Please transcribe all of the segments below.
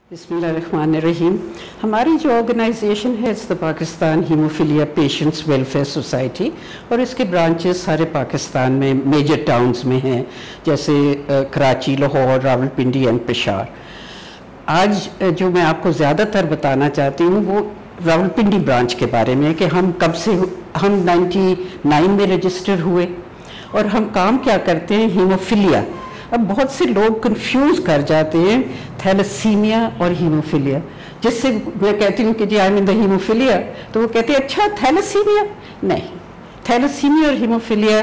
बिस्मिल्लाहिर्रहमानिर्रहीम। हमारी जो ऑर्गेनाइजेशन है it's the Pakistan haemophilia patients welfare society और इसके ब्रांचेस सारे पाकिस्तान में मेजर टाउन्स में हैं, जैसे कराची, लाहौर, रावलपिंडी एंड पेशावर। आज जो मैं आपको ज़्यादातर बताना चाहती हूँ वो रावलपिंडी ब्रांच के बारे में कि हम कब से हम 99 में रजिस्टर हुए और हम काम क्या करते हैं, हीमोफीलिया। अब बहुत से लोग कंफ्यूज कर जाते हैं थैलेसीमिया और हीमोफीलिया, जिससे मैं कहती हूँ कि जी I am in the haemophilia, तो वो कहते हैं अच्छा थैलेसीमिया। नहीं, थैलेसीमिया और हीमोफीलिया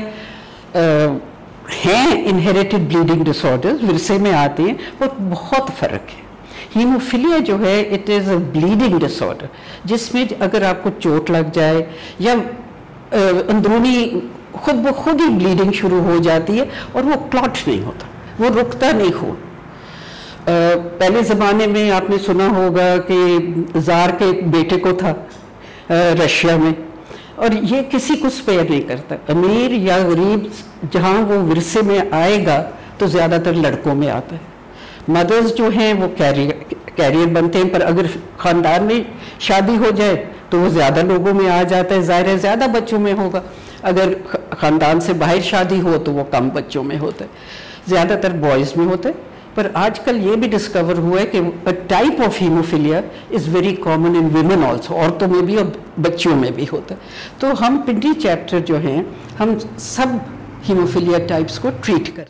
हैं इनहेरिटेड ब्लीडिंग डिसऑर्डर्स, विरसे में आते हैं, और बहुत फ़र्क है। हीमोफीलिया जो है it is a bleeding disorder, जिसमें अगर आपको चोट लग जाए या अंदरूनी खुद ब खुद ही ब्लीडिंग शुरू हो जाती है और वो क्लॉट नहीं होता, वो रुकता नहीं खून। पहले ज़माने में आपने सुना होगा कि ज़ार के बेटे को था रशिया में, और ये किसी को स्पेयर नहीं करता, अमीर या गरीब, जहाँ वो विरसे में आएगा तो ज़्यादातर लड़कों में आता है। मदर्स जो हैं वो कैरियर बनते हैं, पर अगर ख़ानदान में शादी हो जाए तो वो ज़्यादा लोगों में आ जाता है, ज़ाहिर है ज़्यादा बच्चों में होगा। अगर ख़ानदान से बाहर शादी हो तो वो कम बच्चों में होता है, ज़्यादातर बॉयज़ में होता है। पर आजकल ये भी डिस्कवर हुआ है कि a type of haemophilia is very common in women also, औरतों में भी और बच्चियों में भी होता है। तो हम पिंडी चैप्टर जो हैं हम सब हीमोफीलिया टाइप्स को ट्रीट करते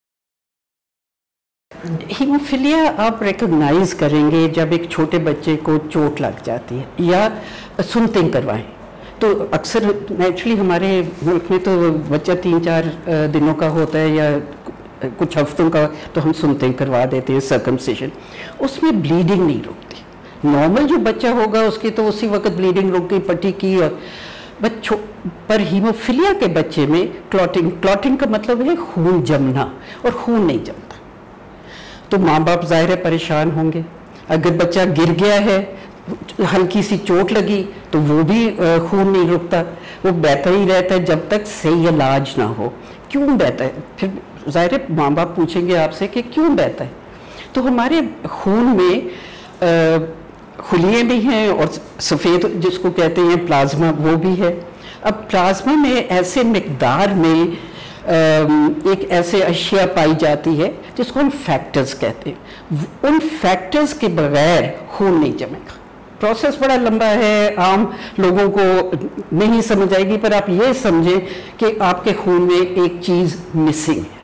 हैं। हीमोफीलिया आप रिकग्नाइज करेंगे जब एक छोटे बच्चे को चोट लग जाती है या सुनते करवाएं, तो अक्सर नेचुरली हमारे मुल्क में तो बच्चा 3-4 दिनों का होता है या कुछ हफ्तों का, तो हम सुनते करवा देते हैं सर्कमसिजन, उसमें ब्लीडिंग नहीं रुकती। नॉर्मल जो बच्चा होगा उसकी तो उसी वक्त ब्लीडिंग रुक गई, पट्टी की, और बच्चों पर हीमोफीलिया के बच्चे में क्लॉटिंग का मतलब है खून जमना, और खून नहीं जमता तो माँ बाप ज़ाहिर है परेशान होंगे। अगर बच्चा गिर गया है, हल्की सी चोट लगी, तो वो भी खून नहीं रुकता, वो बहता ही रहता है जब तक सही इलाज ना हो। क्यों बहता है? फिर ज़ाहिर है माँ बाप पूछेंगे आपसे कि क्यों बहता है। तो हमारे खून में खुलिये भी हैं और सफ़ेद जिसको कहते हैं प्लाज्मा वो भी है। अब प्लाज्मा में ऐसे मिकदार में एक ऐसे अशिया पाई जाती है जिसको हम फैक्टर्स कहते हैं। उन फैक्टर्स के बगैर खून नहीं जमेगा। प्रोसेस बड़ा लंबा है, आम लोगों को नहीं समझ आएगी, पर आप ये समझें कि आपके खून में एक चीज़ मिसिंग है।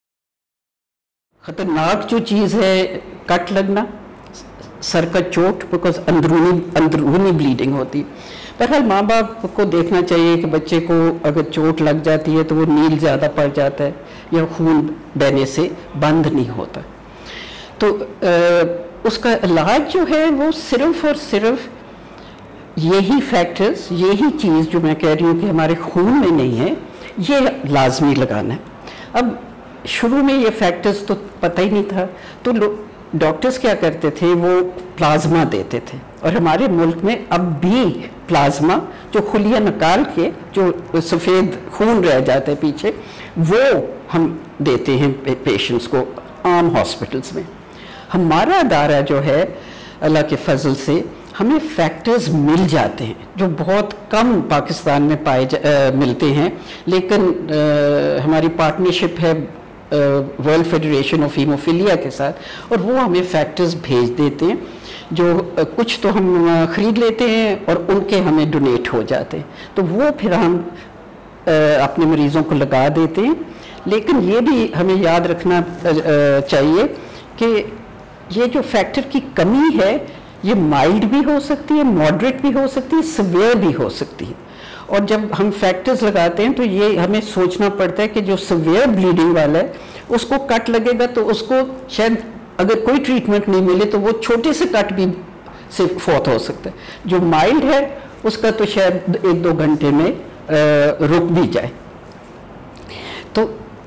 ख़तरनाक जो चीज़ है कट लगना, सर का चोट, बिकॉज अंदरूनी ब्लीडिंग होती है। बहरहाल माँ बाप को देखना चाहिए कि बच्चे को अगर चोट लग जाती है तो वो नील ज़्यादा पड़ जाता है या खून बहने से बंद नहीं होता, तो उसका इलाज जो है वो सिर्फ और सिर्फ यही फैक्टर्स, यही चीज़ जो मैं कह रही हूँ कि हमारे खून में नहीं है, ये लाजमी लगाना है। अब शुरू में ये फैक्टर्स तो पता ही नहीं था, तो डॉक्टर्स क्या करते थे, वो प्लाज्मा देते थे, और हमारे मुल्क में अब भी प्लाज्मा जो खुलिया निकाल के जो सफ़ेद खून रह जाता है पीछे, वो हम देते हैं पेशेंट्स को आम हॉस्पिटल्स में। हमारा अदारा जो है अल्लाह के फजल से हमें फैक्टर्स मिल जाते हैं जो बहुत कम पाकिस्तान में मिलते हैं, लेकिन हमारी पार्टनरशिप है वर्ल्ड फेडरेशन ऑफ हीमोफीलिया के साथ, और वो हमें फैक्टर्स भेज देते हैं, जो कुछ तो हम ख़रीद लेते हैं और उनके हमें डोनेट हो जाते हैं, तो वो फिर हम अपने मरीज़ों को लगा देते हैं। लेकिन ये भी हमें याद रखना चाहिए कि ये जो फैक्टर की कमी है ये माइल्ड भी हो सकती है, मॉडरेट भी हो सकती है, सिवियर भी हो सकती है। और जब हम फैक्टर्स लगाते हैं तो ये हमें सोचना पड़ता है कि जो सिवियर ब्लीडिंग वाला है उसको कट लगेगा तो उसको शायद अगर कोई ट्रीटमेंट नहीं मिले तो वो छोटे से कट भी से फौत हो सकता है। जो माइल्ड है उसका तो शायद 1-2 घंटे में रुक भी जाए। तो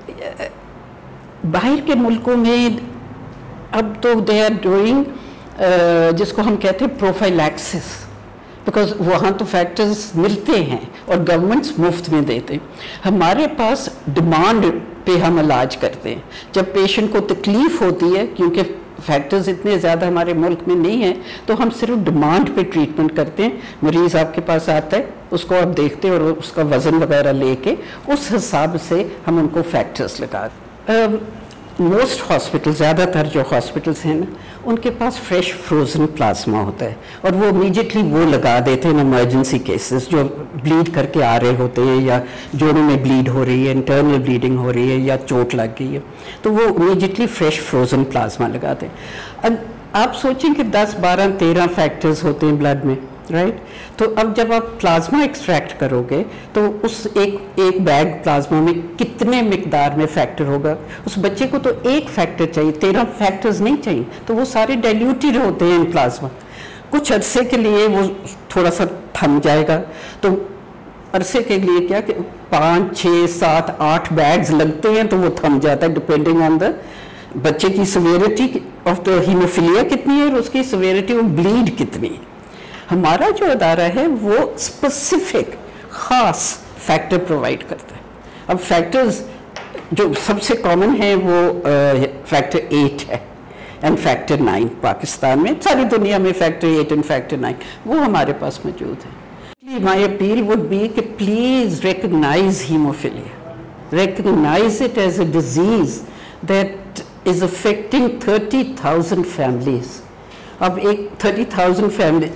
बाहर के मुल्कों में अब तो दे आर डूइंग जिसको हम कहते हैं प्रोफाइलैक्सिस, बिकॉज वहाँ तो फैक्टर्स मिलते हैं और गवर्नमेंट्स मुफ्त में देते हैं। हमारे पास डिमांड पे हम इलाज करते हैं। जब पेशेंट को तकलीफ़ होती है, क्योंकि फैक्टर्स इतने ज़्यादा हमारे मुल्क में नहीं हैं, तो हम सिर्फ डिमांड पे ट्रीटमेंट करते हैं। मरीज़ आपके पास आता है, उसको आप देखते हैं और उसका वज़न वगैरह लेके उस हिसाब से हम उनको फैक्टर्स लगाते। मोस्ट हॉस्पिटल, ज़्यादातर जो हॉस्पिटल्स हैं ना, उनके पास फ्रेश फ्रोज़न प्लाज्मा होता है और वो इमीडिएटली वो लगा देते हैं इमरजेंसी केसेस जो ब्लीड करके आ रहे होते हैं या जोड़ों में ब्लीड हो रही है, इंटरनल ब्लीडिंग हो रही है या चोट लग गई है, तो वो इमीडिएटली फ्रेश फ्रोज़न प्लाज्मा लगाते हैं। अब आप सोचें कि 10, 12, 13 फैक्टर्स होते हैं ब्लड में, राइट? तो अब जब आप प्लाज्मा एक्सट्रैक्ट करोगे तो उस एक बैग प्लाज्मा में कितने मिकदार में फैक्टर होगा? उस बच्चे को तो एक फैक्टर चाहिए, 13 फैक्टर्स नहीं चाहिए, तो वो सारे डाइल्यूटेड होते हैं इन प्लाज्मा। कुछ अरसे के लिए वो थोड़ा सा थम जाएगा, तो अरसे के लिए क्या कि 5, 6, 7, 8 बैग्स लगते हैं तो वो थम जाता है, डिपेंडिंग ऑन द बच्चे की सिवियरिटी ऑफ द हीमोफीलिया कितनी है और उसकी सिवियरिटी ऑफ ब्लीड कितनी है। हमारा जो अदारा है वो स्पेसिफिक ख़ास फैक्टर प्रोवाइड करता है। अब फैक्टर्स जो सबसे कॉमन है वो फैक्टर 8 है एंड फैक्टर 9 पाकिस्तान में, सारी दुनिया में फैक्टर 8 एंड फैक्टर 9 वो हमारे पास मौजूद है। माई अपील वुड बी कि please recognise haemophilia, recognise it as a disease that is affecting 30,000 families. अब एक 30,000 family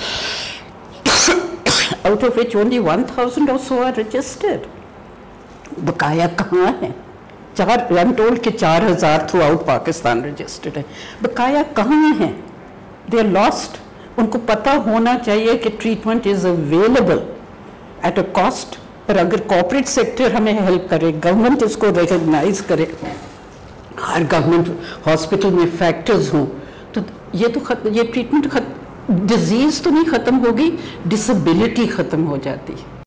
out of which only 1,000 or so are registered. बकाया कहाँ है? I'm told कि 4,000 थ्रू आउट पाकिस्तान रजिस्टर्ड है, बकाया कहाँ है? They are lost. उनको पता होना चाहिए कि treatment is available at a cost, पर अगर कॉर्पोरेट सेक्टर हमें हेल्प करे, गवर्नमेंट इसको रिकग्नाइज करे, हर गवर्नमेंट हॉस्पिटल में फैक्टर्स हों, तो ये ट्रीटमेंट डिजीज़ तो नहीं ख़त्म होगी, डिसेबिलिटी ख़त्म हो जाती है।